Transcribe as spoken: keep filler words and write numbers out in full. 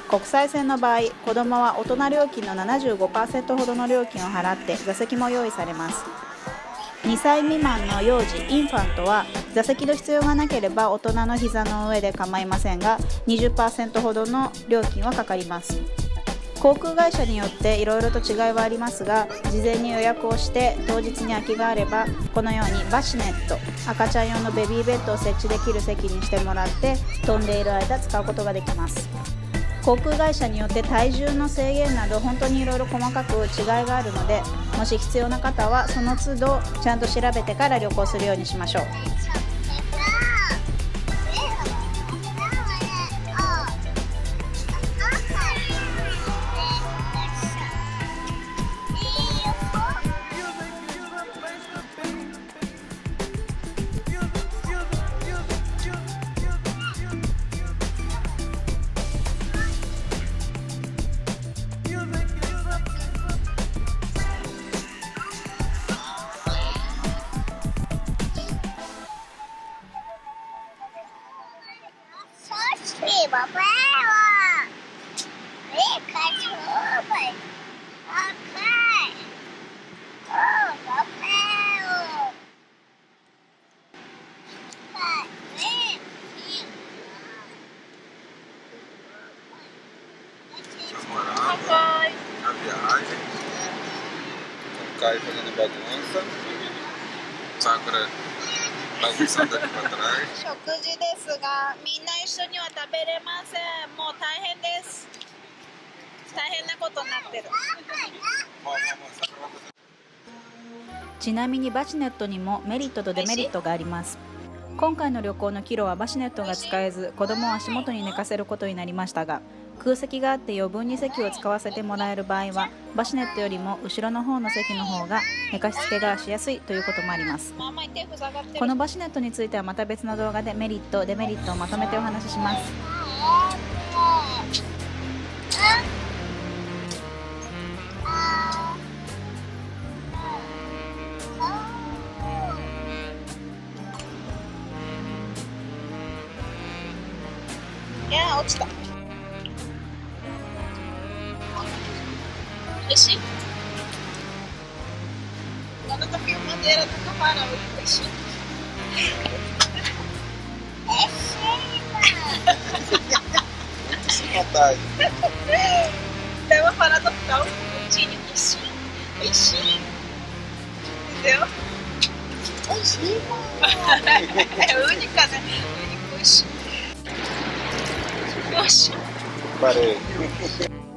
国際線の場合、子どもは大人料金の ななじゅうごパーセント ほどの料金を払って座席も用意されます。にさい未満の幼児インファントは座席の必要がなければ大人の膝の上で構いませんが にじゅっパーセント ほどの料金はかかります。航空会社によっていろいろと違いはありますが、事前に予約をして当日に空きがあればこのようにバシネット、赤ちゃん用のベビーベッドを設置できる席にしてもらって飛んでいる間使うことができます。航空会社によって体重の制限など本当にいろいろ細かく違いがあるので、もし必要な方はその都度ちゃんと調べてから旅行するようにしましょう。 Caio fazendo bagunça, Sakura bagunçando aqui pra trás. 食事ですが、みんな一緒には食べれません。もう大変です。大変なことになってる。ちなみにバシネットにもメリットとデメリットがあります。今回の旅行の帰路はバシネットが使えず、子供を足元に寝かせることになりましたが、空席があって余分に席を使わせてもらえる場合はバシネットよりも後ろの方の席の方が寝かしつけがしやすいということもあります。このバシネットについてはまた別の動画でメリット、デメリットをまとめてお話しします。いやー、落ちた。Esse? Agora tá filmadeira do camarão. Esse? É cheia! Muito sem vontade. Tem uma parada tão bonitinha. Esse? Esse? Entendeu? Esse? É única, né? Único. Oxi. Parei.